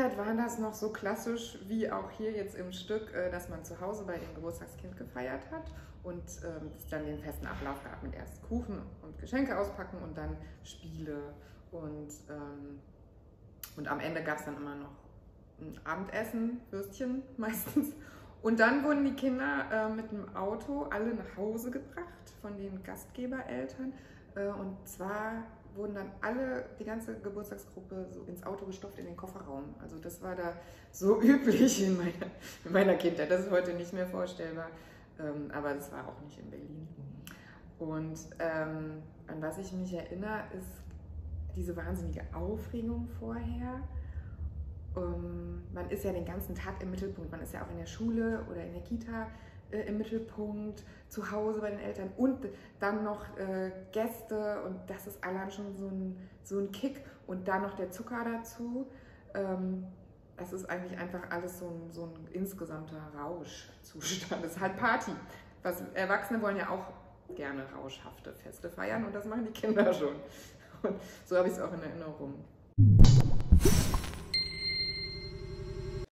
Kindheit war das noch so klassisch wie auch hier jetzt im Stück, dass man zu Hause bei dem Geburtstagskind gefeiert hat und es dann den festen Ablauf gab mit erst Kuchen und Geschenke auspacken und dann Spiele und am Ende gab es dann immer noch ein Abendessen, Würstchen meistens. Und dann wurden die Kinder mit dem Auto alle nach Hause gebracht von den Gastgebereltern und zwar wurden dann die ganze Geburtstagsgruppe so ins Auto gestopft in den Kofferraum. Also das war da so üblich in meiner Kindheit. Das ist heute nicht mehr vorstellbar, aber das war auch nicht in Berlin. Und an was ich mich erinnere, ist diese wahnsinnige Aufregung vorher. Man ist ja den ganzen Tag im Mittelpunkt. Man ist ja auch in der Schule oder in der Kita im Mittelpunkt, zu Hause bei den Eltern und dann noch Gäste und das ist allein schon so ein Kick und dann noch der Zucker dazu. Das ist eigentlich einfach alles so ein insgesamter Rauschzustand. Das ist halt Party. Erwachsene wollen ja auch gerne rauschhafte Feste feiern und das machen die Kinder schon. Und so habe ich es auch in Erinnerung.